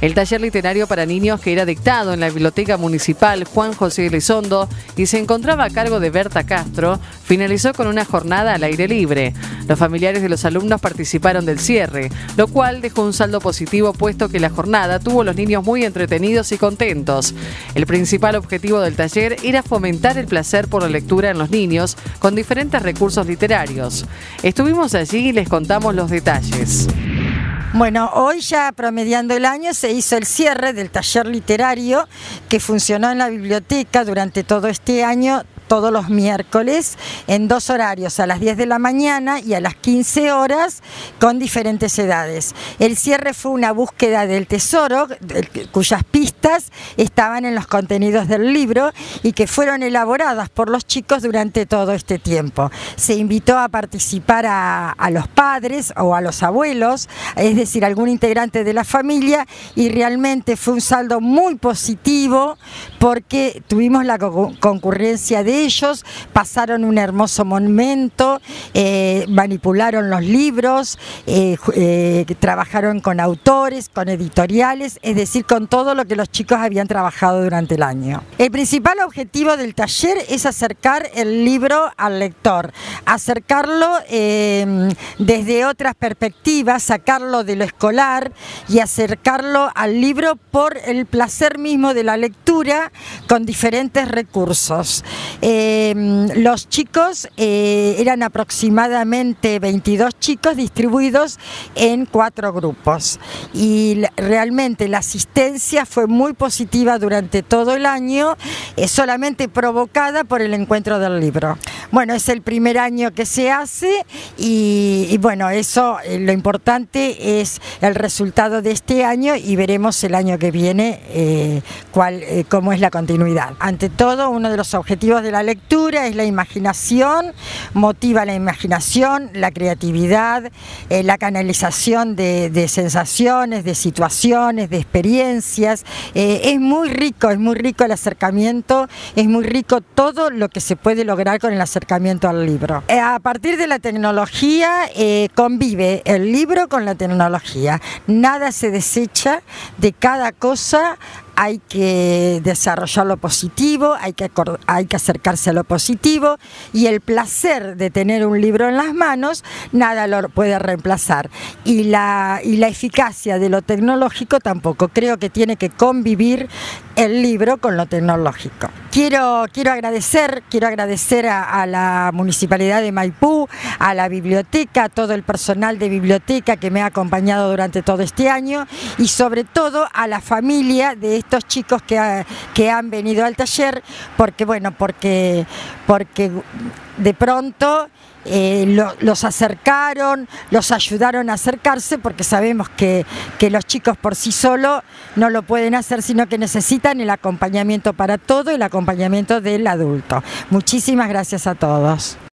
El taller literario para niños, que era dictado en la Biblioteca Municipal Juan José Elizondo y se encontraba a cargo de Berta Castro, finalizó con una jornada al aire libre. Los familiares de los alumnos participaron del cierre, lo cual dejó un saldo positivo, puesto que la jornada tuvo a los niños muy entretenidos y contentos. El principal objetivo del taller era fomentar el placer por la lectura en los niños con diferentes recursos literarios. Estuvimos allí y les contamos los detalles. Bueno, hoy ya promediando el año se hizo el cierre del taller literario que funcionó en la biblioteca durante todo este año, todos los miércoles, en 2 horarios, a las 10 de la mañana y a las 15 horas, con diferentes edades. El cierre fue una búsqueda del tesoro, cuyas pistas estaban en los contenidos del libro y que fueron elaboradas por los chicos durante todo este tiempo. Se invitó a participar a los padres o a los abuelos, es decir, algún integrante de la familia, y realmente fue un saldo muy positivo porque tuvimos la concurrencia de ellos, pasaron un hermoso momento, manipularon los libros, trabajaron con autores, con editoriales, es decir, con todo lo que los chicos habían trabajado durante el año. El principal objetivo del taller es acercar el libro al lector, acercarlo desde otras perspectivas, sacarlo de lo escolar y acercarlo al libro por el placer mismo de la lectura con diferentes recursos. Los chicos eran aproximadamente 22 chicos distribuidos en 4 grupos y realmente la asistencia fue muy positiva durante todo el año, solamente provocada por el encuentro del libro. Bueno, es el primer año que se hace y bueno, eso, lo importante es el resultado de este año y veremos el año que viene cómo es la continuidad. Ante todo, uno de los objetivos de la lectura es la imaginación, motiva la imaginación, la creatividad, la canalización de sensaciones, de situaciones, de experiencias. Es muy rico el acercamiento, es muy rico todo lo que se puede lograr con el acercamiento al libro. A partir de la tecnología convive el libro con la tecnología, nada se desecha, de cada cosa hay que desarrollar lo positivo, hay que acercarse a lo positivo y el placer de tener un libro en las manos nada lo puede reemplazar y la eficacia de lo tecnológico tampoco. Creo que tiene que convivir el libro con lo tecnológico. Quiero agradecer a la Municipalidad de Maipú, a la biblioteca, a todo el personal de biblioteca que me ha acompañado durante todo este año y sobre todo a la familia de estos chicos que han venido al taller porque de pronto los acercaron, los ayudaron a acercarse porque sabemos que los chicos por sí solos no lo pueden hacer, sino que necesitan el acompañamiento para todo, el acompañamiento del adulto. Muchísimas gracias a todos.